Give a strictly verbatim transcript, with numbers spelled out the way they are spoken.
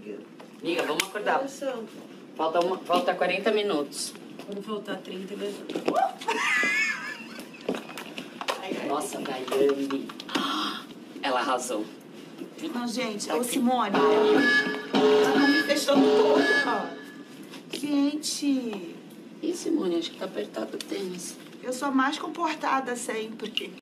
amiga. Amiga, vamos acordar. Nossa. Falta, uma, falta quarenta minutos. Quando faltar trinta, ele... Nossa, Daiane. Ela arrasou. Não, gente, ô Simone. Ela tá me fechando toda. Gente. Ih, Simone, acho que tá apertado o tênis. Eu sou a mais comportada sempre.